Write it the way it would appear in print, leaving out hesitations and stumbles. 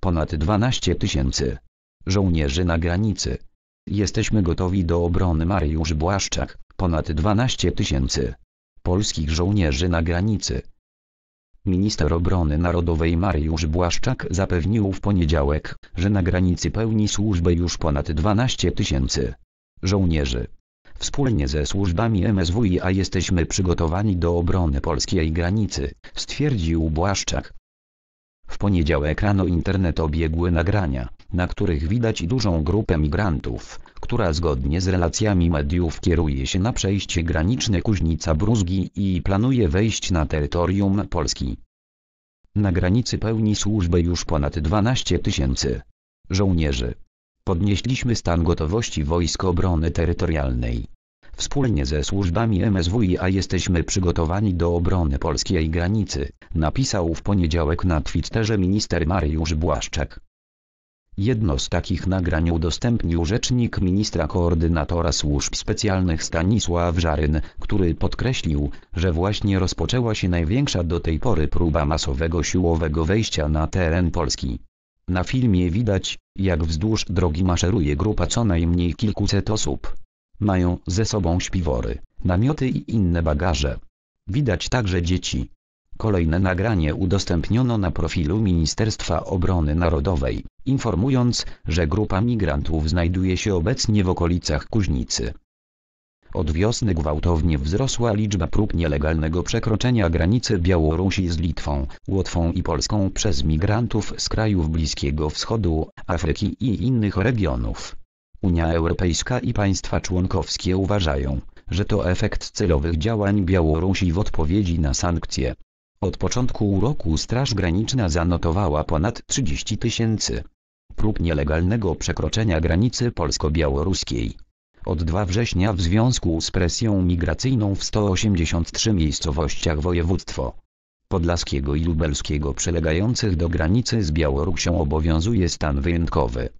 ponad 12 000 żołnierzy na granicy. Jesteśmy gotowi do obrony. Mariusz Błaszczak, ponad 12 000 polskich żołnierzy na granicy. Minister Obrony Narodowej Mariusz Błaszczak zapewnił w poniedziałek, że na granicy pełni służbę już ponad 12 000 żołnierzy. Wspólnie ze służbami MSWiA jesteśmy przygotowani do obrony polskiej granicy, stwierdził Błaszczak. W poniedziałek rano internet obiegły nagrania, na których widać dużą grupę migrantów, która zgodnie z relacjami mediów kieruje się na przejście graniczne Kuźnica-Brózgi i planuje wejść na terytorium Polski. Na granicy pełni służbę już ponad 12 000 żołnierzy. Podnieśliśmy stan gotowości Wojsk Obrony Terytorialnej. Wspólnie ze służbami MSWiA jesteśmy przygotowani do obrony polskiej granicy, napisał w poniedziałek na Twitterze minister Mariusz Błaszczak. Jedno z takich nagrań udostępnił rzecznik ministra koordynatora służb specjalnych Stanisław Żaryn, który podkreślił, że właśnie rozpoczęła się największa do tej pory próba masowego siłowego wejścia na teren Polski. Na filmie widać, jak wzdłuż drogi maszeruje grupa co najmniej kilkuset osób. Mają ze sobą śpiwory, namioty i inne bagaże. Widać także dzieci. Kolejne nagranie udostępniono na profilu Ministerstwa Obrony Narodowej, informując, że grupa migrantów znajduje się obecnie w okolicach Kuźnicy. Od wiosny gwałtownie wzrosła liczba prób nielegalnego przekroczenia granicy Białorusi z Litwą, Łotwą i Polską przez migrantów z krajów Bliskiego Wschodu, Afryki i innych regionów. Unia Europejska i państwa członkowskie uważają, że to efekt celowych działań Białorusi w odpowiedzi na sankcje. Od początku roku Straż Graniczna zanotowała ponad 30 000 prób nielegalnego przekroczenia granicy polsko-białoruskiej. Od 2 września w związku z presją migracyjną w 183 miejscowościach województwo podlaskiego i lubelskiego przylegających do granicy z Białorusią obowiązuje stan wyjątkowy.